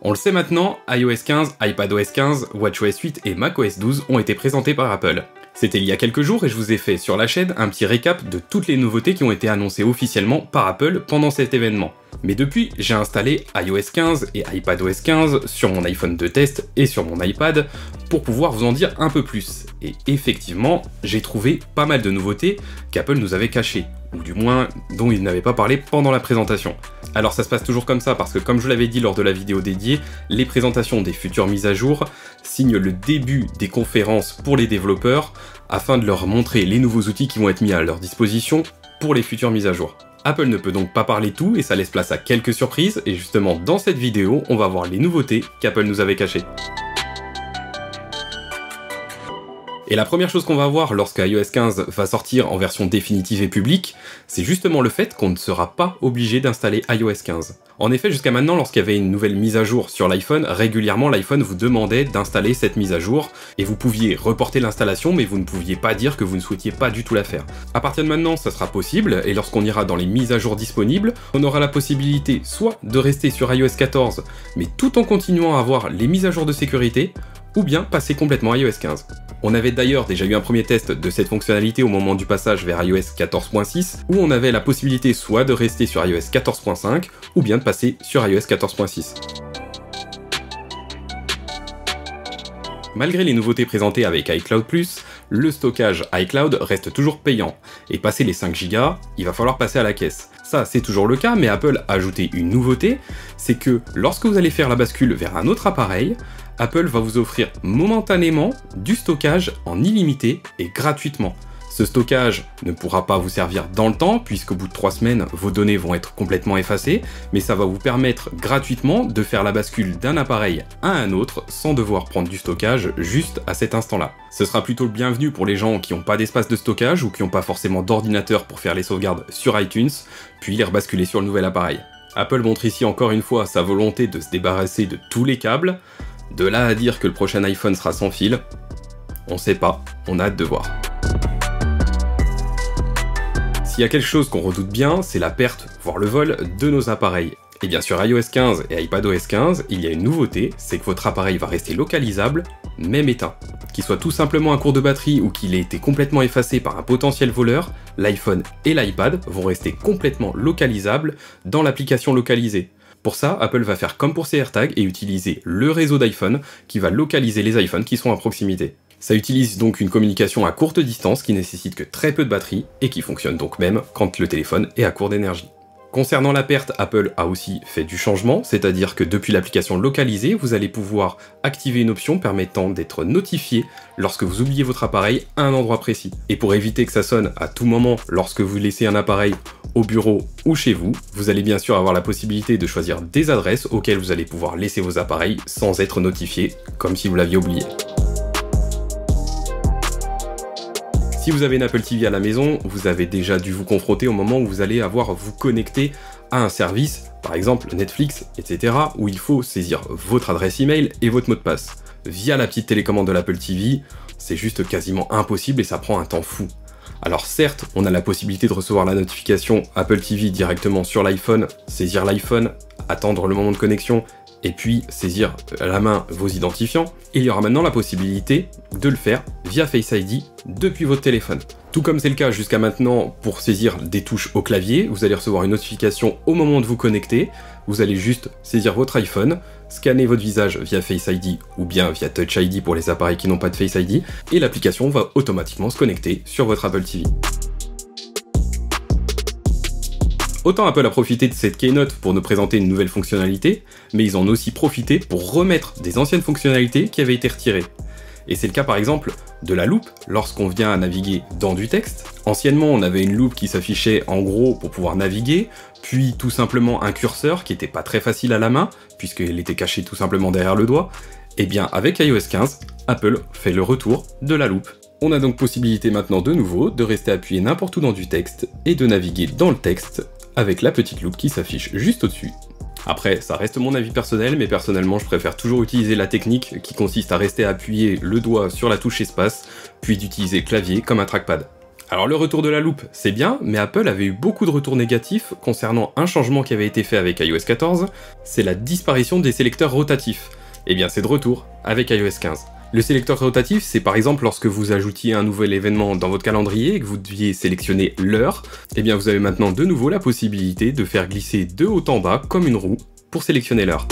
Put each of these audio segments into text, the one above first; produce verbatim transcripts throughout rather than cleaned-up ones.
On le sait maintenant, iOS quinze, iPadOS quinze, WatchOS huit et macOS douze ont été présentés par Apple. C'était il y a quelques jours et je vous ai fait sur la chaîne un petit récap de toutes les nouveautés qui ont été annoncées officiellement par Apple pendant cet événement. Mais depuis, j'ai installé iOS quinze et iPadOS quinze sur mon iPhone de test et sur mon iPad pour pouvoir vous en dire un peu plus. Et effectivement, j'ai trouvé pas mal de nouveautés qu'Apple nous avait cachées, ou du moins dont il n'avait pas parlé pendant la présentation. Alors ça se passe toujours comme ça parce que comme je l'avais dit lors de la vidéo dédiée, les présentations des futures mises à jour signent le début des conférences pour les développeurs afin de leur montrer les nouveaux outils qui vont être mis à leur disposition pour les futures mises à jour. Apple ne peut donc pas parler tout et ça laisse place à quelques surprises et justement dans cette vidéo, on va voir les nouveautés qu'Apple nous avait cachées. Et la première chose qu'on va voir lorsque iOS quinze va sortir en version définitive et publique, c'est justement le fait qu'on ne sera pas obligé d'installer iOS quinze. En effet, jusqu'à maintenant, lorsqu'il y avait une nouvelle mise à jour sur l'iPhone, régulièrement l'iPhone vous demandait d'installer cette mise à jour, et vous pouviez reporter l'installation, mais vous ne pouviez pas dire que vous ne souhaitiez pas du tout la faire. À partir de maintenant, ça sera possible, et lorsqu'on ira dans les mises à jour disponibles, on aura la possibilité soit de rester sur iOS quatorze, mais tout en continuant à avoir les mises à jour de sécurité, ou bien passer complètement à iOS quinze. On avait d'ailleurs déjà eu un premier test de cette fonctionnalité au moment du passage vers iOS quatorze point six, où on avait la possibilité soit de rester sur iOS quatorze point cinq, ou bien de passer sur iOS quatorze point six. Malgré les nouveautés présentées avec iCloud plus, le stockage iCloud reste toujours payant, et passer les cinq gigas, il va falloir passer à la caisse. Ça, c'est toujours le cas, mais Apple a ajouté une nouveauté, c'est que lorsque vous allez faire la bascule vers un autre appareil, Apple va vous offrir momentanément du stockage en illimité et gratuitement. Ce stockage ne pourra pas vous servir dans le temps, puisqu'au bout de trois semaines, vos données vont être complètement effacées, mais ça va vous permettre gratuitement de faire la bascule d'un appareil à un autre sans devoir prendre du stockage juste à cet instant-là. Ce sera plutôt le bienvenu pour les gens qui n'ont pas d'espace de stockage ou qui n'ont pas forcément d'ordinateur pour faire les sauvegardes sur iTunes, puis les rebasculer sur le nouvel appareil. Apple montre ici encore une fois sa volonté de se débarrasser de tous les câbles. De là à dire que le prochain iPhone sera sans fil, on sait pas, on a hâte de voir. S'il y a quelque chose qu'on redoute bien, c'est la perte, voire le vol, de nos appareils. Et bien sur iOS quinze et iPadOS quinze, il y a une nouveauté, c'est que votre appareil va rester localisable, même éteint. Qu'il soit tout simplement un court de batterie ou qu'il ait été complètement effacé par un potentiel voleur, l'iPhone et l'iPad vont rester complètement localisables dans l'application localisée. Pour ça, Apple va faire comme pour ses AirTags et utiliser le réseau d'iPhone qui va localiser les iPhones qui sont à proximité. Ça utilise donc une communication à courte distance qui nécessite que très peu de batterie et qui fonctionne donc même quand le téléphone est à court d'énergie. Concernant la perte, Apple a aussi fait du changement, c'est-à-dire que depuis l'application localisée, vous allez pouvoir activer une option permettant d'être notifié lorsque vous oubliez votre appareil à un endroit précis. Et pour éviter que ça sonne à tout moment lorsque vous laissez un appareil au bureau ou chez vous, vous allez bien sûr avoir la possibilité de choisir des adresses auxquelles vous allez pouvoir laisser vos appareils sans être notifié, comme si vous l'aviez oublié. Si vous avez une Apple T V à la maison, vous avez déjà dû vous confronter au moment où vous allez avoir à vous connecter à un service, par exemple Netflix, et cetera, où il faut saisir votre adresse email et votre mot de passe. Via la petite télécommande de l'Apple T V, c'est juste quasiment impossible et ça prend un temps fou. Alors certes, on a la possibilité de recevoir la notification Apple T V directement sur l'iPhone, saisir l'iPhone, attendre le moment de connexion, et puis saisir à la main vos identifiants, il y aura maintenant la possibilité de le faire via Face I D depuis votre téléphone. Tout comme c'est le cas jusqu'à maintenant pour saisir des touches au clavier, vous allez recevoir une notification au moment de vous connecter, vous allez juste saisir votre iPhone, scanner votre visage via Face I D ou bien via Touch I D pour les appareils qui n'ont pas de Face I D, et l'application va automatiquement se connecter sur votre Apple T V. Autant Apple a profité de cette keynote pour nous présenter une nouvelle fonctionnalité, mais ils en ont aussi profité pour remettre des anciennes fonctionnalités qui avaient été retirées. Et c'est le cas par exemple de la loupe lorsqu'on vient à naviguer dans du texte. Anciennement, on avait une loupe qui s'affichait en gros pour pouvoir naviguer, puis tout simplement un curseur qui était pas très facile à la main, puisqu'il était caché tout simplement derrière le doigt. Et bien avec iOS quinze, Apple fait le retour de la loupe. On a donc possibilité maintenant de nouveau de rester appuyé n'importe où dans du texte et de naviguer dans le texte avec la petite loupe qui s'affiche juste au-dessus. Après, ça reste mon avis personnel, mais personnellement je préfère toujours utiliser la technique qui consiste à rester appuyé le doigt sur la touche espace, puis d'utiliser le clavier comme un trackpad. Alors le retour de la loupe, c'est bien, mais Apple avait eu beaucoup de retours négatifs concernant un changement qui avait été fait avec i O S quatorze, c'est la disparition des sélecteurs rotatifs. Et bien c'est de retour avec i O S quinze. Le sélecteur rotatif, c'est par exemple lorsque vous ajoutiez un nouvel événement dans votre calendrier et que vous deviez sélectionner l'heure, et bien vous avez maintenant de nouveau la possibilité de faire glisser de haut en bas, comme une roue, pour sélectionner l'heure.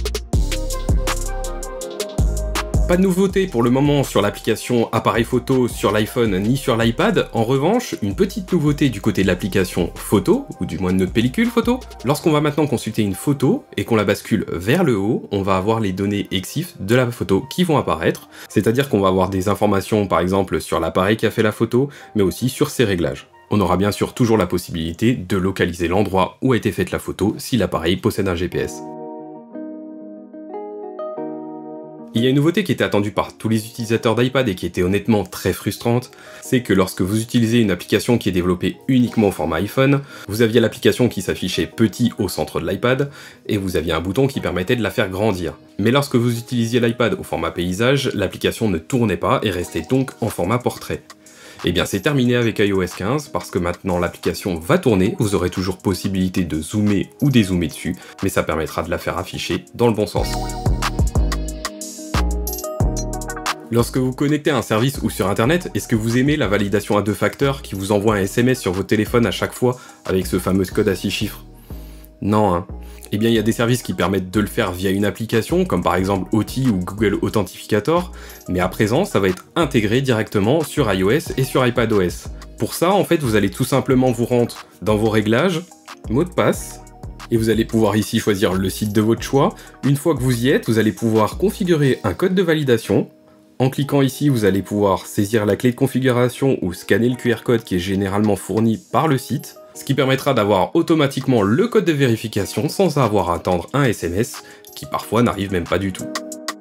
Pas de nouveauté pour le moment sur l'application appareil photo sur l'iPhone ni sur l'iPad. En revanche, une petite nouveauté du côté de l'application photo, ou du moins de notre pellicule photo. Lorsqu'on va maintenant consulter une photo et qu'on la bascule vers le haut, on va avoir les données EXIF de la photo qui vont apparaître. C'est-à-dire qu'on va avoir des informations par exemple sur l'appareil qui a fait la photo, mais aussi sur ses réglages. On aura bien sûr toujours la possibilité de localiser l'endroit où a été faite la photo si l'appareil possède un G P S. Il y a une nouveauté qui était attendue par tous les utilisateurs d'iPad et qui était honnêtement très frustrante, c'est que lorsque vous utilisez une application qui est développée uniquement au format iPhone, vous aviez l'application qui s'affichait petit au centre de l'iPad, et vous aviez un bouton qui permettait de la faire grandir. Mais lorsque vous utilisiez l'iPad au format paysage, l'application ne tournait pas et restait donc en format portrait. Et bien c'est terminé avec i O S quinze, parce que maintenant l'application va tourner, vous aurez toujours possibilité de zoomer ou dézoomer dessus, mais ça permettra de la faire afficher dans le bon sens. Lorsque vous connectez à un service ou sur internet, est-ce que vous aimez la validation à deux facteurs qui vous envoie un S M S sur votre téléphone à chaque fois avec ce fameux code à six chiffres? Non, hein. Eh bien il y a des services qui permettent de le faire via une application, comme par exemple O T ou Google Authentificator, mais à présent ça va être intégré directement sur iOS et sur iPadOS. Pour ça, en fait, vous allez tout simplement vous rendre dans vos réglages, mot de passe, et vous allez pouvoir ici choisir le site de votre choix. Une fois que vous y êtes, vous allez pouvoir configurer un code de validation. En cliquant ici, vous allez pouvoir saisir la clé de configuration ou scanner le Q R code qui est généralement fourni par le site, ce qui permettra d'avoir automatiquement le code de vérification sans avoir à attendre un S M S, qui parfois n'arrive même pas du tout.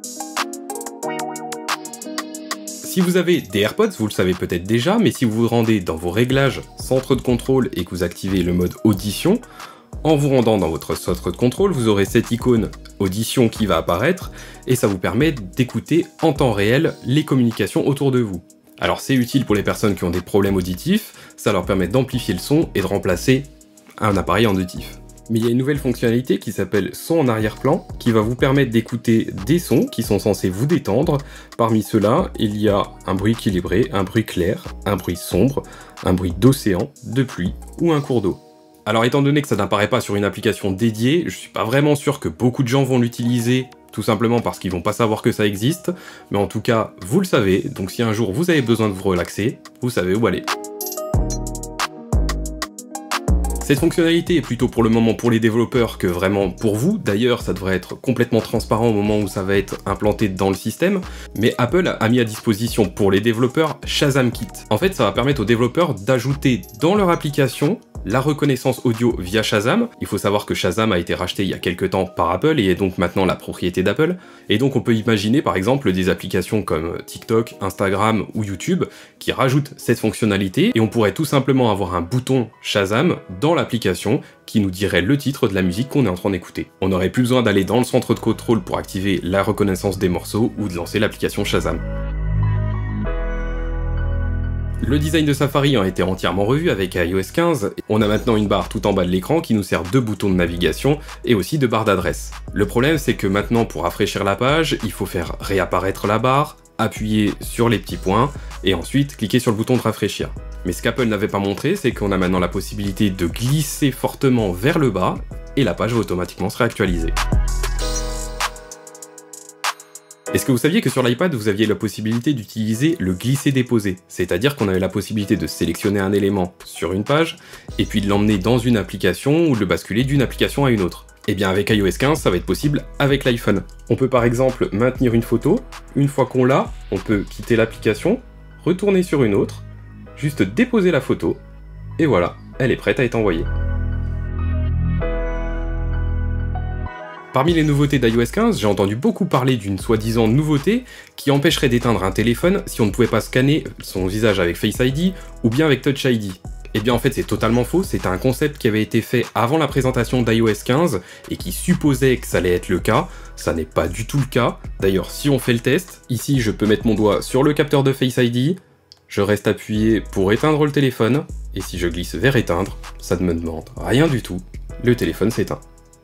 Si vous avez des AirPods, vous le savez peut-être déjà, mais si vous vous rendez dans vos réglages centre de contrôle et que vous activez le mode audition, en vous rendant dans votre centre de contrôle, vous aurez cette icône audition qui va apparaître et ça vous permet d'écouter en temps réel les communications autour de vous. Alors c'est utile pour les personnes qui ont des problèmes auditifs, ça leur permet d'amplifier le son et de remplacer un appareil auditif. Mais il y a une nouvelle fonctionnalité qui s'appelle son en arrière-plan qui va vous permettre d'écouter des sons qui sont censés vous détendre. Parmi ceux-là, il y a un bruit équilibré, un bruit clair, un bruit sombre, un bruit d'océan, de pluie ou un cours d'eau. Alors étant donné que ça n'apparaît pas sur une application dédiée, je suis pas vraiment sûr que beaucoup de gens vont l'utiliser, tout simplement parce qu'ils vont pas savoir que ça existe, mais en tout cas, vous le savez, donc si un jour vous avez besoin de vous relaxer, vous savez où aller. Cette fonctionnalité est plutôt pour le moment pour les développeurs que vraiment pour vous, d'ailleurs ça devrait être complètement transparent au moment où ça va être implanté dans le système, mais Apple a mis à disposition pour les développeurs Shazam Kit. En fait ça va permettre aux développeurs d'ajouter dans leur application la reconnaissance audio via Shazam. Il faut savoir que Shazam a été racheté il y a quelques temps par Apple et est donc maintenant la propriété d'Apple. Et donc on peut imaginer par exemple des applications comme TikTok, Instagram ou YouTube qui rajoutent cette fonctionnalité et on pourrait tout simplement avoir un bouton Shazam dans l'application qui nous dirait le titre de la musique qu'on est en train d'écouter. On n'aurait plus besoin d'aller dans le centre de contrôle pour activer la reconnaissance des morceaux ou de lancer l'application Shazam. Le design de Safari a été entièrement revu avec i O S quinze, on a maintenant une barre tout en bas de l'écran qui nous sert de bouton de navigation et aussi de barre d'adresse. Le problème c'est que maintenant pour rafraîchir la page, il faut faire réapparaître la barre, appuyer sur les petits points et ensuite cliquer sur le bouton de rafraîchir. Mais ce qu'Apple n'avait pas montré, c'est qu'on a maintenant la possibilité de glisser fortement vers le bas et la page va automatiquement se réactualiser. Est-ce que vous saviez que sur l'iPad, vous aviez la possibilité d'utiliser le glisser-déposer? C'est-à-dire qu'on avait la possibilité de sélectionner un élément sur une page, et puis de l'emmener dans une application ou de le basculer d'une application à une autre. Et bien avec i O S quinze, ça va être possible avec l'iPhone. On peut par exemple maintenir une photo, une fois qu'on l'a, on peut quitter l'application, retourner sur une autre, juste déposer la photo, et voilà, elle est prête à être envoyée. Parmi les nouveautés d'i O S quinze, j'ai entendu beaucoup parler d'une soi-disant nouveauté qui empêcherait d'éteindre un téléphone si on ne pouvait pas scanner son visage avec Face I D ou bien avec Touch I D. Et bien en fait c'est totalement faux, c'était un concept qui avait été fait avant la présentation d'i O S quinze et qui supposait que ça allait être le cas, ça n'est pas du tout le cas. D'ailleurs si on fait le test, ici je peux mettre mon doigt sur le capteur de Face I D, Je reste appuyé pour éteindre le téléphone, et si je glisse vers éteindre, ça ne me demande rien du tout, le téléphone s'éteint.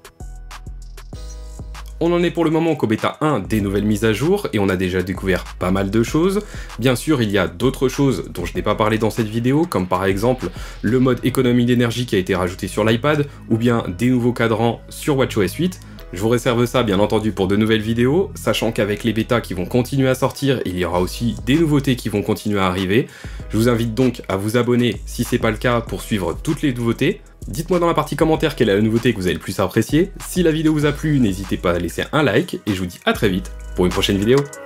On en est pour le moment qu'au bêta un des nouvelles mises à jour, et on a déjà découvert pas mal de choses. Bien sûr, il y a d'autres choses dont je n'ai pas parlé dans cette vidéo, comme par exemple le mode économie d'énergie qui a été rajouté sur l'iPad, ou bien des nouveaux cadrans sur WatchOS huit. Je vous réserve ça bien entendu pour de nouvelles vidéos, sachant qu'avec les bêtas qui vont continuer à sortir, il y aura aussi des nouveautés qui vont continuer à arriver. Je vous invite donc à vous abonner si c'est pas le cas pour suivre toutes les nouveautés. Dites-moi dans la partie commentaire quelle est la nouveauté que vous avez le plus appréciée. Si la vidéo vous a plu, n'hésitez pas à laisser un like, et je vous dis à très vite pour une prochaine vidéo.